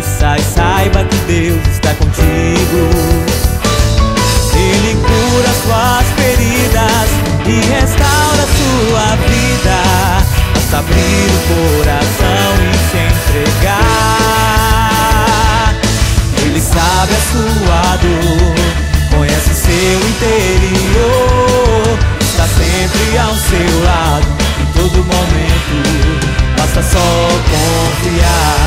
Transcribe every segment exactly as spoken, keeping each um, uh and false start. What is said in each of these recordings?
cabeça e saiba que Deus está contigo. Ele cura suas feridas e restaura sua vida. Basta abrir o coração e se entregar. Ele sabe a sua dor, conhece seu interior, está sempre ao seu lado em todo momento. Basta só confiar.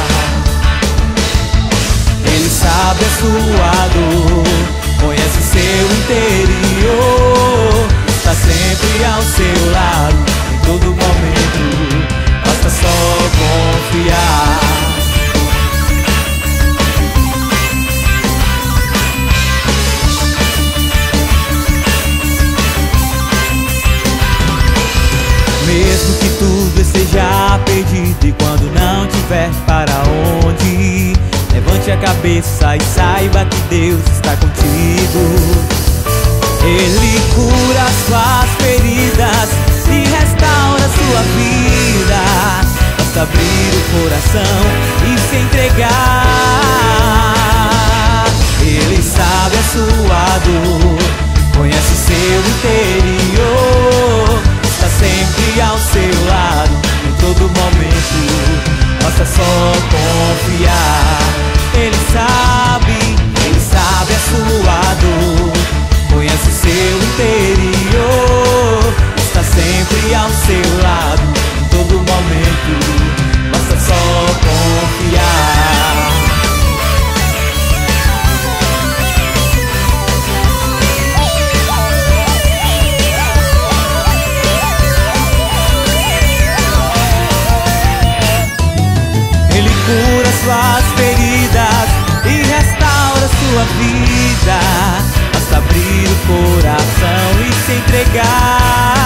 Ele sabe a sua dor, conhece seu interior, está sempre ao seu lado em todo momento. Basta só confiar. Mesmo que tudo esteja perdido e quando não tiver para onde ir, levante a cabeça e saiba que Deus está contigo. Ele cura suas feridas e restaura sua vida. Basta abrir o coração e se entregar. Ele sabe a sua dor, conhece seu interior, está sempre ao seu lado em todo momento. Basta só confiar. Ele sabe, ele sabe a sua dor, conhece seu interior, está sempre ao seu lado em todo momento. Basta só confiar. Ele cura suas feridas e restaura sua vida. Basta abrir o coração e se entregar.